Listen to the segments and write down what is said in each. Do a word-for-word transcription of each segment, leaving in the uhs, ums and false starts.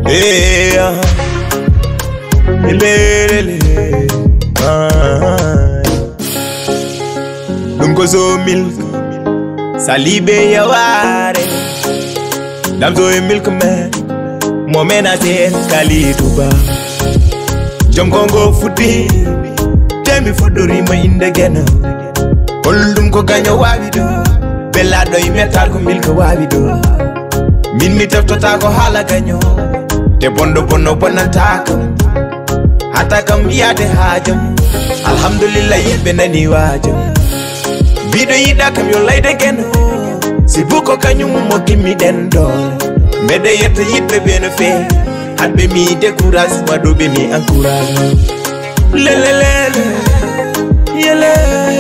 Yeah, lele, ah, dungo zo milk, salibe ya ware, dam zo milk man, momena ten kali tuba, jom kongo fudi, temi fuduri ma indegena, oldum ko ganyo wabido, bella do imetal ko milk wabido, min mi teftota ko hala ganyo. Te bondo bono bonatakam hatakam yade hajam alhamdulillah yimbe nani wajam bido yida kam yo layde geno si buko kanyum mo kimi den dol mede yetta yibbe beno fe hadbe mi décourage wado be mi encourage lele lele yele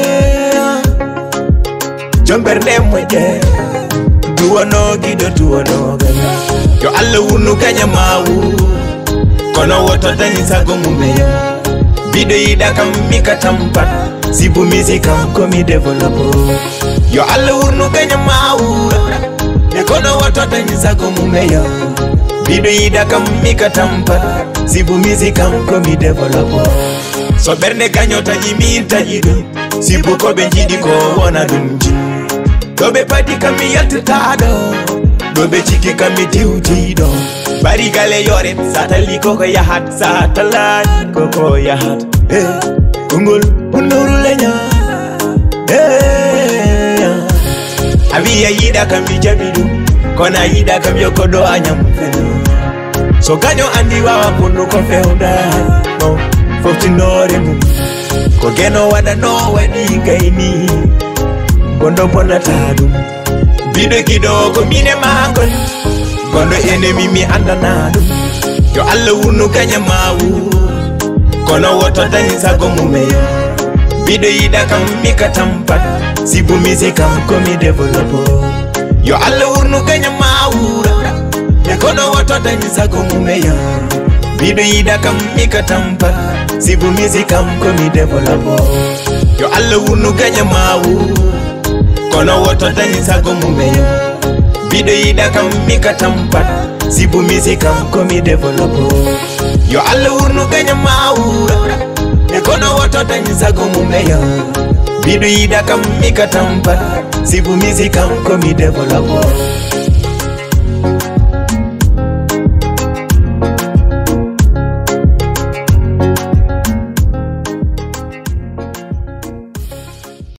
jomberne moje duwono gido duwono gana yo alla wunu kanya mawu kono woto tani sago mumeyo bido yida kam mika tampat sibu misika ko mi developo yo alla wunu kanya mawu e kono woto tani sago mumeyo bido yida kam mika tampat sibu misika ko mi developo so berne kanyo taji mi taji do sibu ko be jidi ko wona dunji do be padi kam yaltado dobe chiki kami diuti do bari gale yore satali koko yahat satala koko yahat eh kungul unuru lenya eh abiya yida kami jabidu kona yida kami yokodo anyam feno so ganyo andi wawa kunu ko feunda no fofti nore mu ko geno wada no wadi gaini bondo bonatadum bido kidogo mine mangon gondo enemy mi andanado yo alla wunu kanya mawu kono woto tani sago mumeyo bido yida kam mika tampat sibu misika ko mi developo yo alla wunu kanya mawu e kono woto tani sago mumeyo bido yida kam mika tampat sibu misika ko mi developo yo alla wunu kanya mawu kono woto tani sago mumeyo bido yida kam mika tampat sibu misika ko mi developo yo alla wurnu ganya mawu e kono woto tani sago mumeyo bido yida kam mika tampat sibu misika ko mi developo